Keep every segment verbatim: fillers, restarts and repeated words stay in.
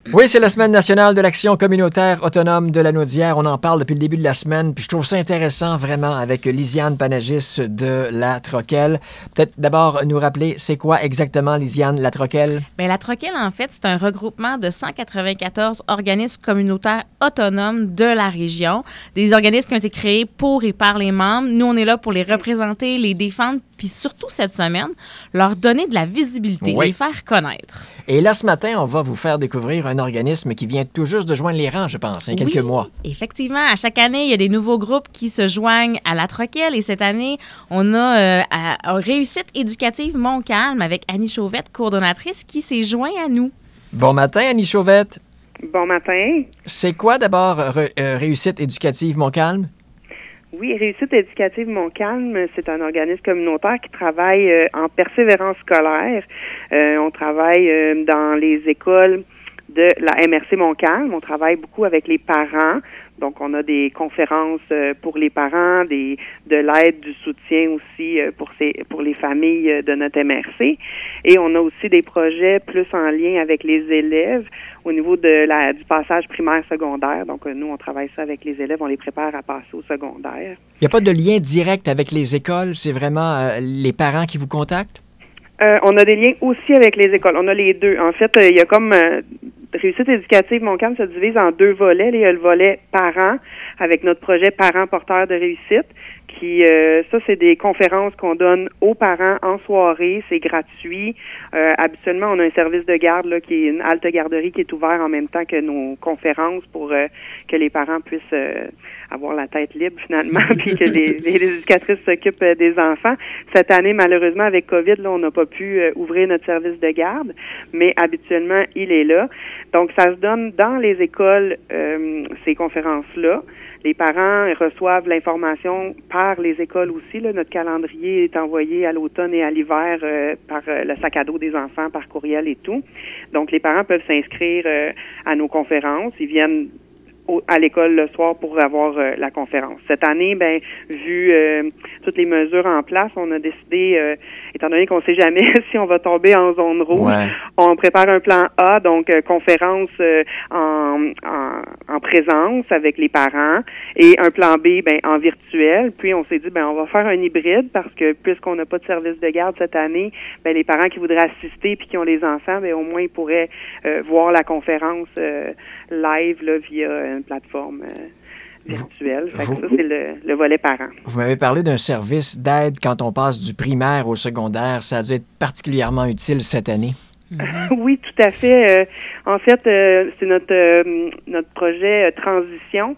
Oui, c'est la Semaine nationale de l'action communautaire autonome de la Naudière. On en parle depuis le début de la semaine, puis je trouve ça intéressant vraiment avec Lisiane Panagis de La Troquelle. Peut-être d'abord nous rappeler, c'est quoi exactement, Lisiane, La Troquelle? Bien, La Troquelle, en fait, c'est un regroupement de cent quatre-vingt-quatorze organismes communautaires autonomes de la région. Des organismes qui ont été créés pour et par les membres. Nous, on est là pour les représenter, les défendre, puis surtout cette semaine, leur donner de la visibilité, Oui. les faire connaître. Et là, ce matin, on va vous faire découvrir un organisme qui vient tout juste de joindre les rangs, je pense, il y a quelques Oui, mois. Effectivement, à chaque année, il y a des nouveaux groupes qui se joignent à La Troquelle. Et cette année, on a euh, à, à Réussite éducative Montcalm avec Annie Chauvette, coordonnatrice, qui s'est jointe à nous. Bon matin, Annie Chauvette. Bon matin. C'est quoi d'abord Re- euh, Réussite éducative Montcalm? Oui, Réussite éducative Montcalm, c'est un organisme communautaire qui travaille euh, en persévérance scolaire. Euh, on travaille euh, dans les écoles de la M R C Montcalm. On travaille beaucoup avec les parents. Donc, on a des conférences euh, pour les parents, des de l'aide, du soutien aussi euh, pour ces pour les familles euh, de notre M R C. Et on a aussi des projets plus en lien avec les élèves au niveau de la du passage primaire-secondaire. Donc, euh, nous, on travaille ça avec les élèves, on les prépare à passer au secondaire. Il n'y a pas de lien direct avec les écoles, c'est vraiment euh, les parents qui vous contactent? Euh, on a des liens aussi avec les écoles. On a les deux. En fait, euh, il y a comme euh, Réussite éducative Montcalm se divise en deux volets. Il y a le volet parents avec notre projet Parents porteurs de réussite. Qui, euh, ça, c'est des conférences qu'on donne aux parents en soirée. C'est gratuit. Euh, habituellement, on a un service de garde là, qui est une halte garderie qui est ouvert en même temps que nos conférences pour euh, que les parents puissent euh, avoir la tête libre finalement, puis que les, les éducatrices s'occupent euh, des enfants. Cette année, malheureusement, avec COVID, là, on n'a pas pu euh, ouvrir notre service de garde, mais habituellement, il est là. Donc, ça se donne dans les écoles, euh, ces conférences-là. Les parents reçoivent l'information par les écoles aussi. Là. Notre calendrier est envoyé à l'automne et à l'hiver euh, par euh, le sac à dos des enfants, par courriel et tout. Donc, les parents peuvent s'inscrire euh, à nos conférences. Ils viennent au, à l'école le soir pour avoir euh, la conférence. Cette année, ben, vu euh, toutes les mesures en place, on a décidé, euh, étant donné qu'on ne sait jamais si on va tomber en zone rouge, Ouais. on prépare un plan A, donc euh, conférence euh, en, en, en présence avec les parents, et un plan B, ben, en virtuel. Puis on s'est dit, ben, on va faire un hybride parce que puisqu'on n'a pas de service de garde cette année, ben, les parents qui voudraient assister puis qui ont les enfants, ben, au moins ils pourraient euh, voir la conférence euh, live là, via une plateforme euh, virtuelle. Fait que vous- ça, c'est le, le volet parent. Vous m'avez parlé d'un service d'aide quand on passe du primaire au secondaire. Ça a dû être particulièrement utile cette année. Oui, tout à fait. Euh, en fait, euh, c'est notre euh, notre projet euh, transition.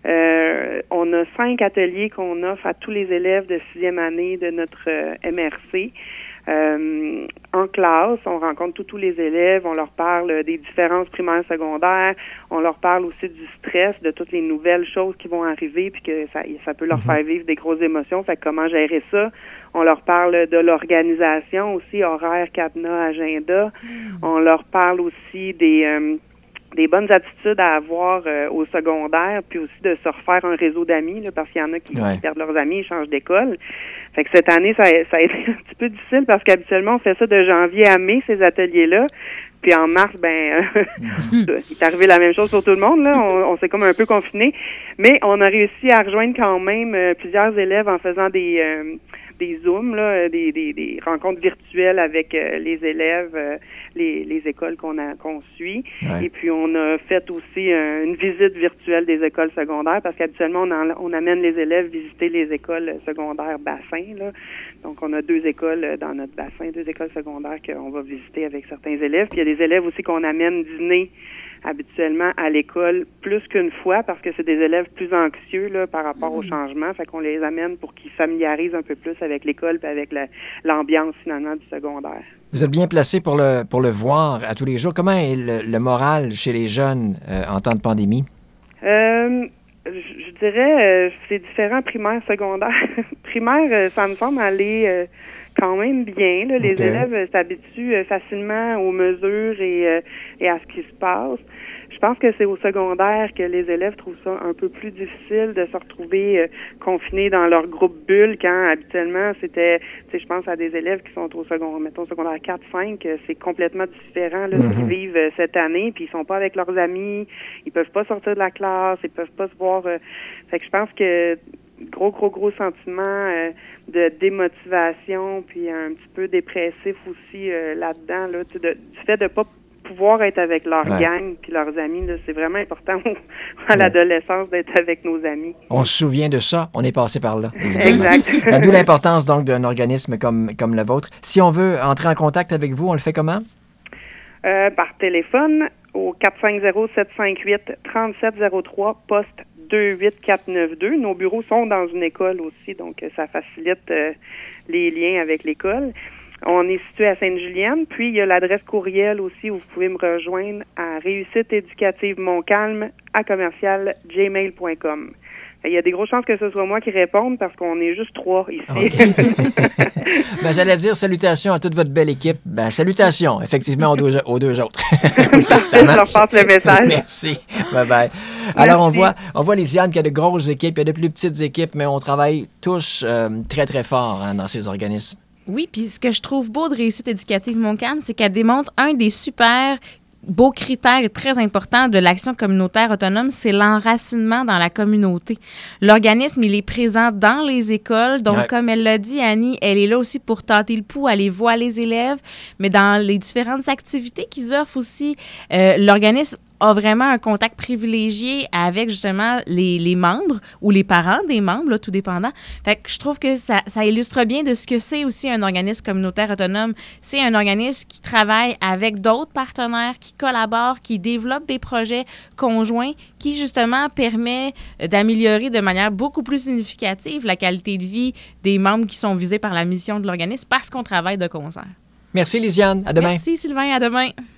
Euh, on a cinq ateliers qu'on offre à tous les élèves de sixième année de notre euh, M R C. Euh, en classe, on rencontre tous, tous les élèves, on leur parle des différences primaires secondaires, on leur parle aussi du stress, de toutes les nouvelles choses qui vont arriver, puis que ça, ça peut leur faire vivre des grosses émotions. Fait que comment gérer ça? On leur parle de l'organisation aussi, horaire, cadenas, agenda. On leur parle aussi des euh, des bonnes attitudes à avoir euh, au secondaire, puis aussi de se refaire un réseau d'amis, là, parce qu'il y en a qui Ouais. perdent leurs amis, ils changent d'école. Fait que cette année, ça, a- ça a été un petit peu difficile parce qu'habituellement, on fait ça de janvier à mai, ces ateliers-là. Puis en mars, ben, euh, il est arrivé la même chose pour tout le monde, là. On, on s'est comme un peu confiné. Mais on a réussi à rejoindre quand même euh, plusieurs élèves en faisant des... euh, des Zooms, là, des, des, des rencontres virtuelles avec euh, les élèves, euh, les, les écoles qu'on a qu'on suit. Ouais. Et puis on a fait aussi euh, une visite virtuelle des écoles secondaires parce qu'habituellement on, en- on amène les élèves visiter les écoles secondaires bassins. Là. Donc on a deux écoles euh, dans notre bassin, deux écoles secondaires qu'on va visiter avec certains élèves. Puis il y a des élèves aussi qu'on amène dîner habituellement à l'école plus qu'une fois parce que c'est des élèves plus anxieux là, par rapport au changement. Fait qu'on les amène pour qu'ils familiarisent un peu plus avec l'école et avec la- l'ambiance finalement du secondaire. Vous êtes bien placé pour le, pour le voir à tous les jours. Comment est le, le moral chez les jeunes euh, en temps de pandémie? Euh, je, je dirais euh, c'est différent primaire, secondaire. Primaire, euh, ça me semble aller euh, quand même bien. Là. Les Ok. élèves euh, s'habituent euh, facilement aux mesures et, euh, et à ce qui se passe. je pense que c'est au secondaire que les élèves trouvent ça un peu plus difficile de se retrouver euh, confinés dans leur groupe bulle quand habituellement c'était, tu sais, je pense à des élèves qui sont au secondaire, mettons secondaire quatre cinq, c'est complètement différent là, mm-hmm. ce qu'ils vivent euh, cette année, puis ils sont pas avec leurs amis, ils peuvent pas sortir de la classe, ils peuvent pas se voir. Euh, fait que je pense que gros, gros, gros sentiment euh, de démotivation, puis un petit peu dépressif aussi euh, là-dedans, là, de, du fait de pas pouvoir être avec leur ouais. gang puis leurs amis, là, c'est vraiment important à l'adolescence d'être avec nos amis. On se souvient de ça, on est passé par là. Exact. D'où l'importance donc d'un organisme comme, comme le vôtre. Si on veut entrer en contact avec vous, on le fait comment? Euh, par téléphone au quatre cinq zéro, sept cinq huit, trois sept zéro trois, poste deux huit quatre neuf deux. Nos bureaux sont dans une école aussi, donc ça facilite euh, les liens avec l'école. On est situé à Sainte-Julienne, puis il y a l'adresse courriel aussi où vous pouvez me rejoindre à réussite éducative montcalm à commercial gmail point com. Il y a des grosses chances que ce soit moi qui réponde parce qu'on est juste trois ici. Okay. ben, j'allais dire salutations à toute votre belle équipe. Ben, salutations, effectivement, aux deux, aux deux autres. ça, ça je leur passe le message. Merci. Bye-bye. Alors, on voit, on voit, Lisiane, qu'il y a de grosses équipes, il y a de plus petites équipes, mais on travaille tous euh, très, très fort hein, dans ces organismes. Oui, puis ce que je trouve beau de Réussite éducative Montcalm, c'est qu'elle démontre un des super beaux critères et très importants de l'action communautaire autonome, c'est l'enracinement dans la communauté. L'organisme, il est présent dans les écoles. Donc, ouais. comme elle l'a dit, Annie, elle est là aussi pour tâter le pouls, aller voir les élèves, mais dans les différentes activités qu'ils offrent aussi, euh, l'organisme a vraiment un contact privilégié avec justement les, les membres ou les parents des membres, là, tout dépendant. Fait que je trouve que ça, ça illustre bien de ce que c'est aussi un organisme communautaire autonome. C'est un organisme qui travaille avec d'autres partenaires, qui collaborent, qui développe des projets conjoints, qui justement permet d'améliorer de manière beaucoup plus significative la qualité de vie des membres qui sont visés par la mission de l'organisme parce qu'on travaille de concert. Merci Lisiane, à demain. Merci Sylvain, à demain.